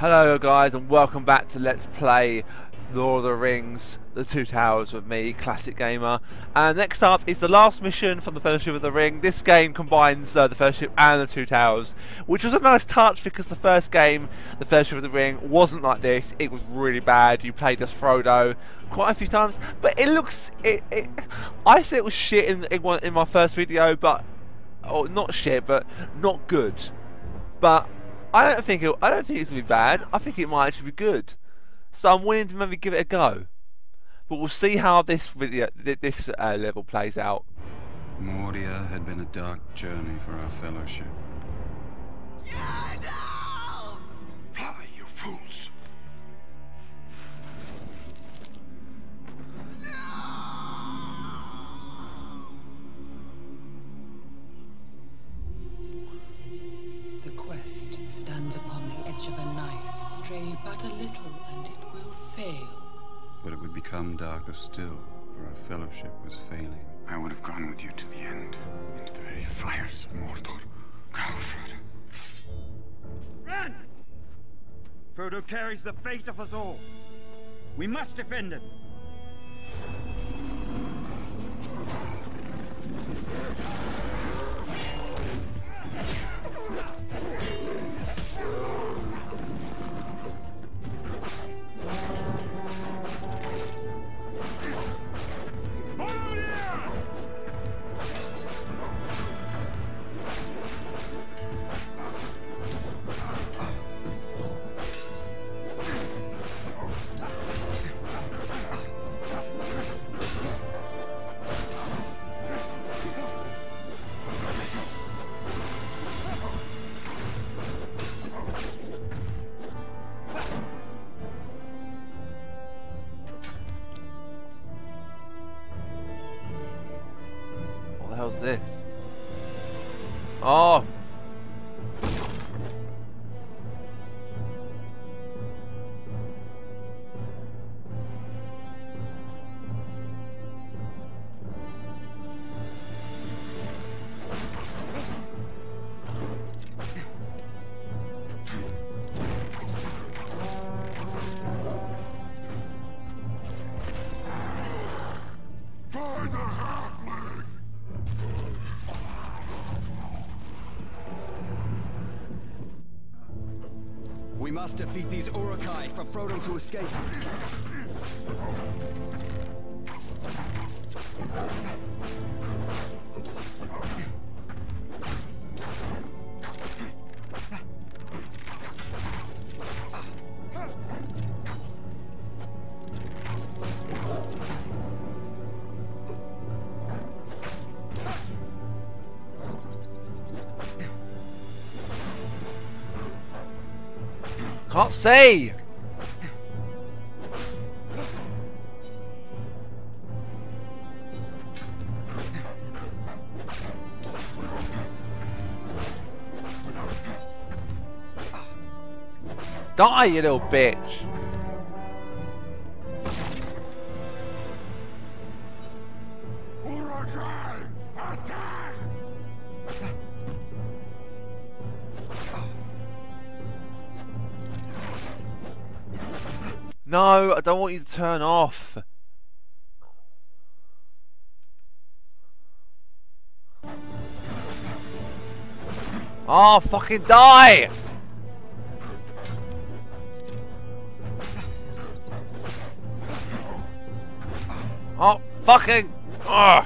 Hello guys and welcome back to Let's Play Lord of the Rings, The Two Towers with me, Classic Gamer. And next up is the last mission from the Fellowship of the Ring. This game combines the Fellowship and the Two Towers, which was a nice touch because the first game, the Fellowship of the Ring, wasn't like this. It was really bad. You played as Frodo quite a few times, but it looks... I said it was shit in my first video, but... Oh, not shit, but not good. But... I don't think it's gonna be bad. I think it might actually be good. So I'm willing to maybe give it a go. But we'll see how this level plays out. Moria had been a dark journey for our fellowship. Fly, you fools! The quest stands upon the edge of a knife. Stray but a little and it will fail. But it would become darker still, for our fellowship was failing. I would have gone with you to the end, into the very fires of Mordor. Go, Frodo. Run! Frodo carries the fate of us all. We must defend him. What the hell's this? Oh! Find the halfling! We must defeat these Uruk-hai for Frodo to escape. Can't see! Die, you little bitch! Uruk-hai! Attack! No, I don't want you to turn off. Oh, fucking die! Oh, fucking... Ugh.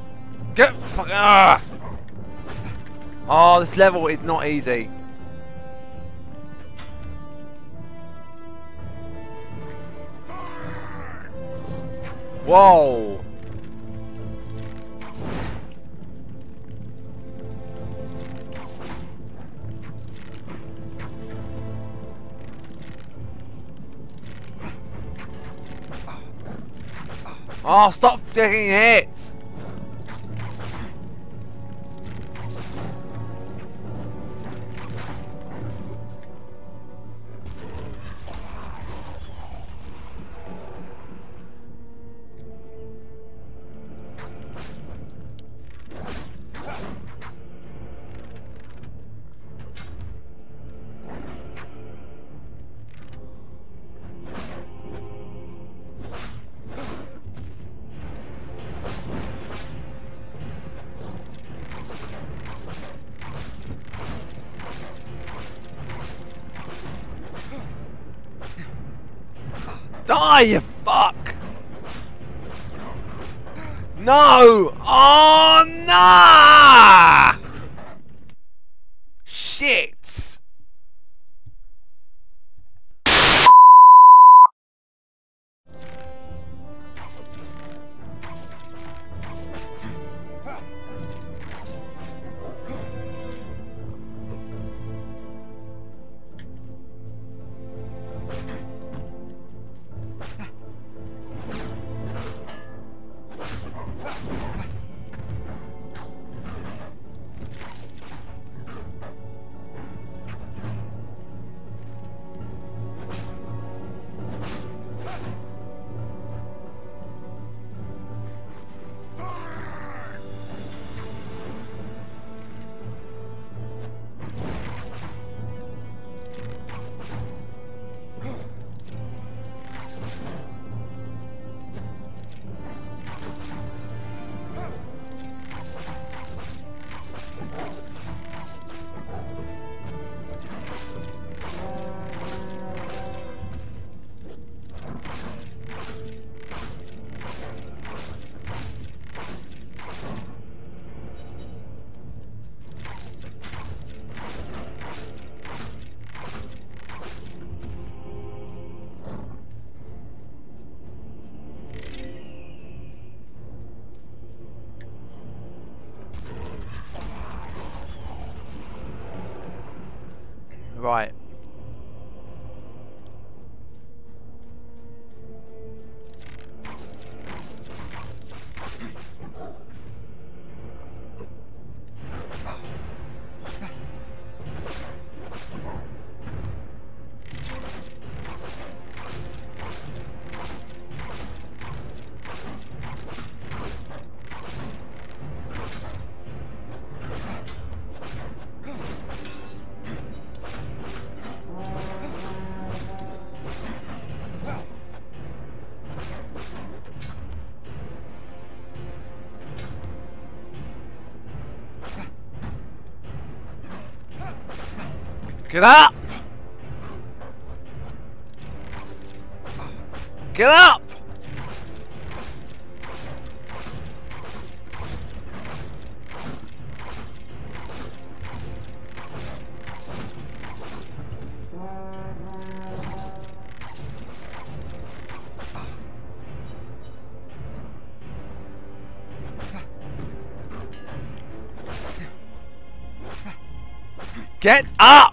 Get fucking... Oh, this level is not easy. Whoa! Oh, stop getting hit! Die, you fuck! No! Oh, no! Shit! Right. Get up! Get up! Get up!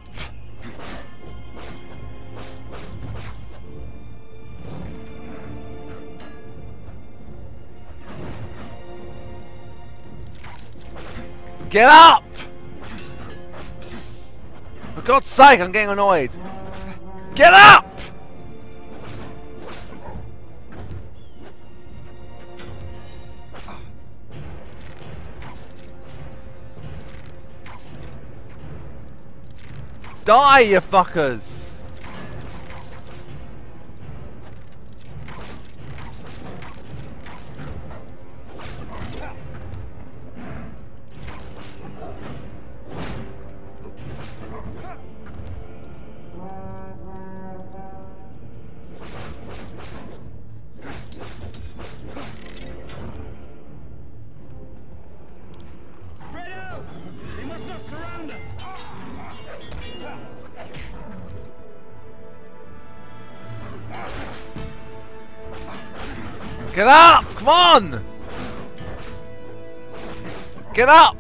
Get up! For God's sake, I'm getting annoyed. Get up! Die, you fuckers! Get up! Come on! Get up!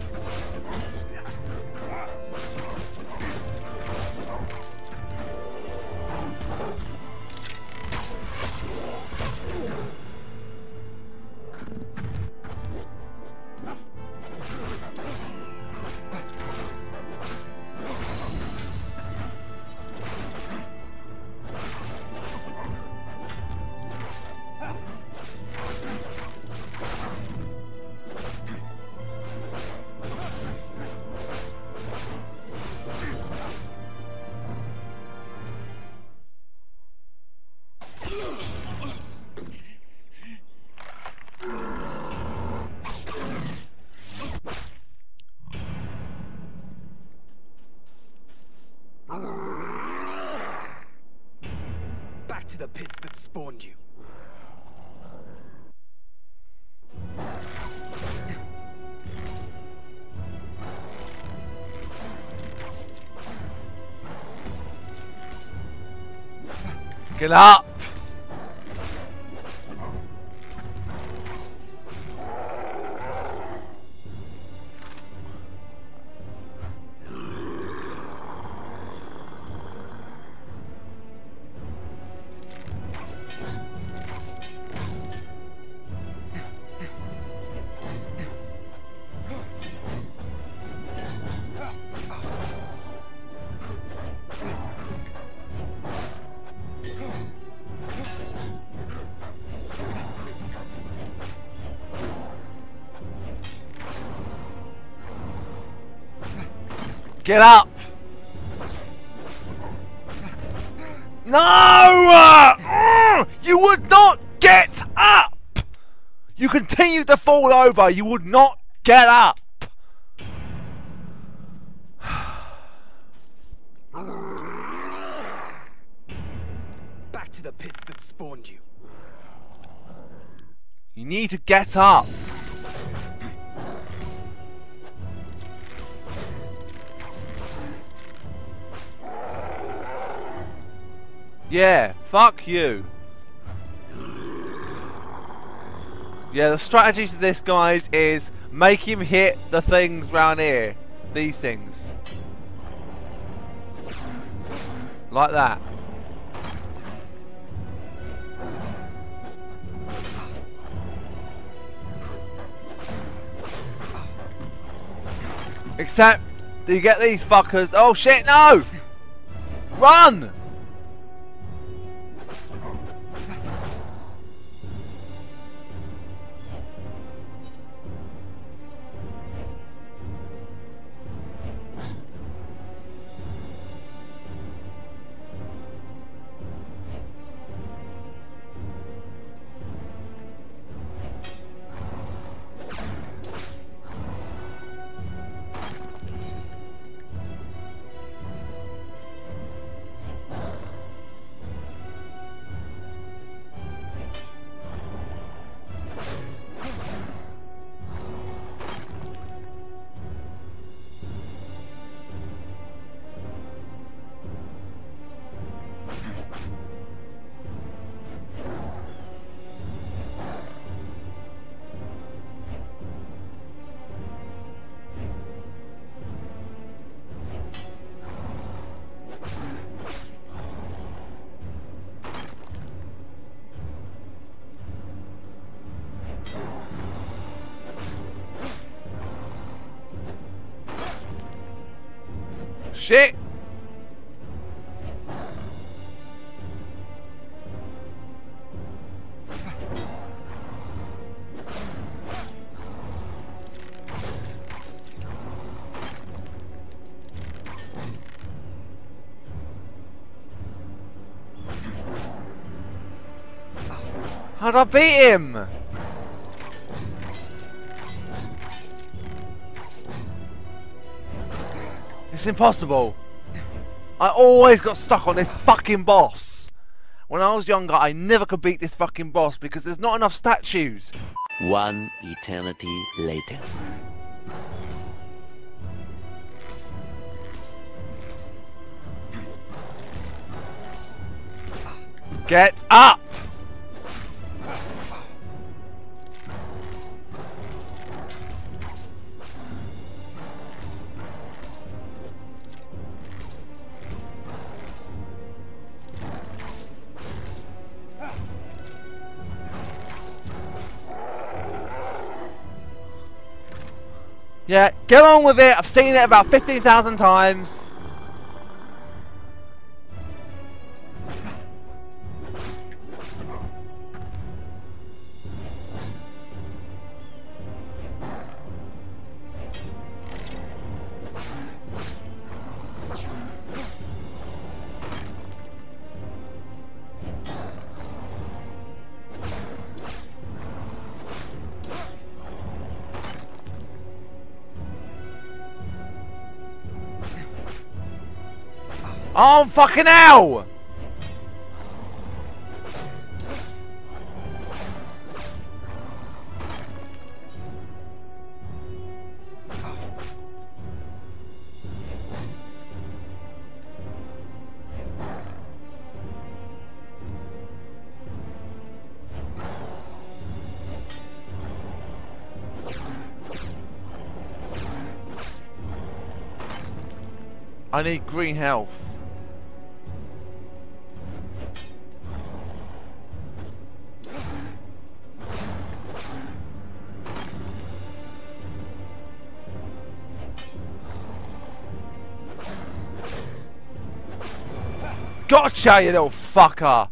Back to the pits that spawned you. Get up! Get up! No! You would not get up! You continued to fall over. You would not get up. Back to the pits that spawned you. You need to get up. Yeah, fuck you. Yeah, the strategy to this, guys, is make him hit the things round here. These things. Like that. Except, do you get these fuckers? Oh shit, no! Run! Shit! How'd I beat him? It's impossible. I always got stuck on this fucking boss. When I was younger, I never could beat this fucking boss because there's not enough statues. One eternity later. Get up! Yeah, get on with it. I've seen it about 15,000 times. Oh, fucking hell! I need green health. Gotcha, you little fucker!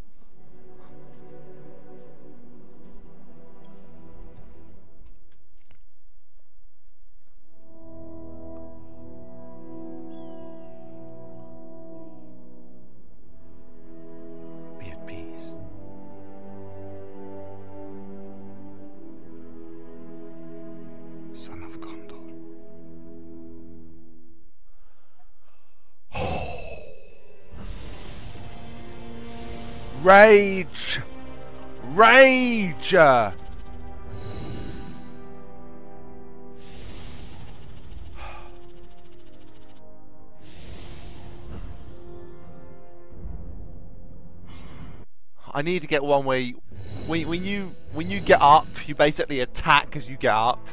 Be at peace. Son of Gondor. Rage! Rage! I need to get one where when you get up, you basically attack as you get up.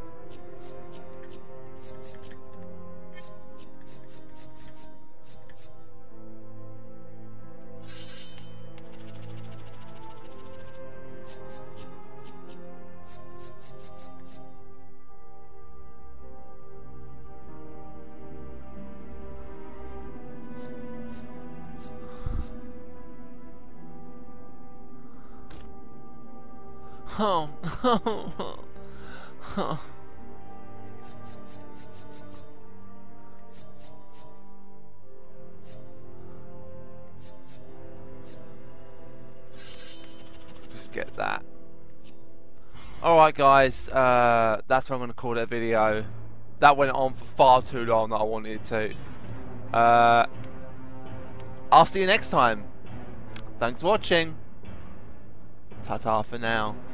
Oh. Just get that. Alright guys, that's what I'm going to call it a video. That went on for far too long that I wanted to. I'll see you next time. Thanks for watching. Ta-ta for now.